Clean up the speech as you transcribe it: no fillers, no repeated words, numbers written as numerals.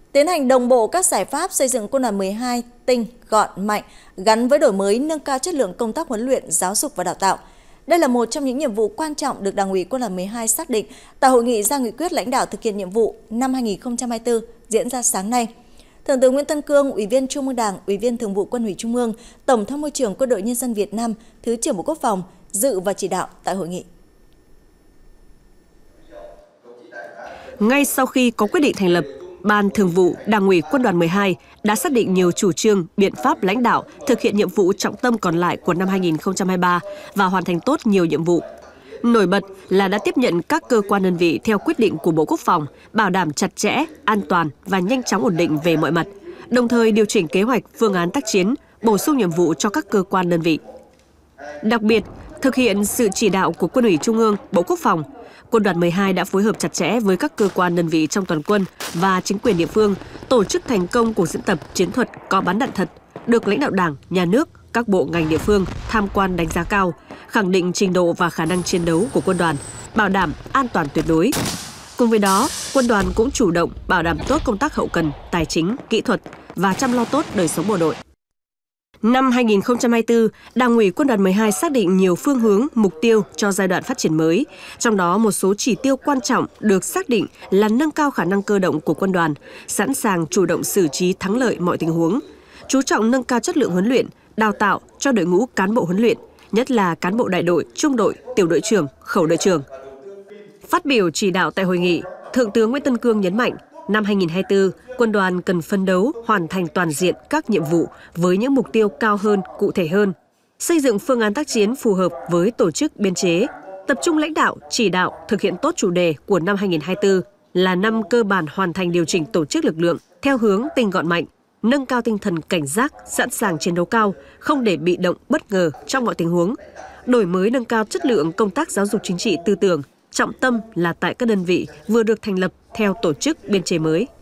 tiến hành đồng bộ các giải pháp xây dựng Quân đoàn 12 tinh, gọn, mạnh, gắn với đổi mới, nâng cao chất lượng công tác huấn luyện, giáo dục và đào tạo. Đây là một trong những nhiệm vụ quan trọng được Đảng ủy Quân đoàn 12 xác định tại hội nghị ra nghị quyết lãnh đạo thực hiện nhiệm vụ năm 2024 diễn ra sáng nay. Thượng tướng Nguyễn Tân Cương, Ủy viên Trung ương Đảng, Ủy viên Thường vụ Quân ủy Trung ương, Tổng tham mưu trưởng Quân đội Nhân dân Việt Nam, Thứ trưởng Bộ Quốc phòng dự và chỉ đạo tại hội nghị. Ngay sau khi có quyết định thành lập, Ban Thường vụ Đảng ủy Quân đoàn 12 đã xác định nhiều chủ trương, biện pháp lãnh đạo thực hiện nhiệm vụ trọng tâm còn lại của năm 2023 và hoàn thành tốt nhiều nhiệm vụ. Nổi bật là đã tiếp nhận các cơ quan đơn vị theo quyết định của Bộ Quốc phòng, bảo đảm chặt chẽ, an toàn và nhanh chóng ổn định về mọi mặt, đồng thời điều chỉnh kế hoạch, phương án tác chiến, bổ sung nhiệm vụ cho các cơ quan đơn vị. Đặc biệt, thực hiện sự chỉ đạo của Quân ủy Trung ương, Bộ Quốc phòng, Quân đoàn 12 đã phối hợp chặt chẽ với các cơ quan đơn vị trong toàn quân và chính quyền địa phương tổ chức thành công cuộc diễn tập chiến thuật có bắn đạn thật, được lãnh đạo Đảng, Nhà nước, các bộ ngành địa phương tham quan đánh giá cao, khẳng định trình độ và khả năng chiến đấu của quân đoàn, bảo đảm an toàn tuyệt đối. Cùng với đó, quân đoàn cũng chủ động bảo đảm tốt công tác hậu cần, tài chính, kỹ thuật và chăm lo tốt đời sống bộ đội. Năm 2024, Đảng ủy Quân đoàn 12 xác định nhiều phương hướng, mục tiêu cho giai đoạn phát triển mới. Trong đó, một số chỉ tiêu quan trọng được xác định là nâng cao khả năng cơ động của quân đoàn, sẵn sàng chủ động xử trí thắng lợi mọi tình huống, chú trọng nâng cao chất lượng huấn luyện, đào tạo cho đội ngũ cán bộ huấn luyện, nhất là cán bộ đại đội, trung đội, tiểu đội trưởng, khẩu đội trưởng. Phát biểu chỉ đạo tại hội nghị, Thượng tướng Nguyễn Tân Cương nhấn mạnh, năm 2024, quân đoàn cần phấn đấu hoàn thành toàn diện các nhiệm vụ với những mục tiêu cao hơn, cụ thể hơn, xây dựng phương án tác chiến phù hợp với tổ chức biên chế, tập trung lãnh đạo, chỉ đạo thực hiện tốt chủ đề của năm 2024 là năm cơ bản hoàn thành điều chỉnh tổ chức lực lượng theo hướng tinh gọn mạnh, nâng cao tinh thần cảnh giác, sẵn sàng chiến đấu cao, không để bị động bất ngờ trong mọi tình huống, đổi mới nâng cao chất lượng công tác giáo dục chính trị tư tưởng, trọng tâm là tại các đơn vị vừa được thành lập theo tổ chức biên chế mới.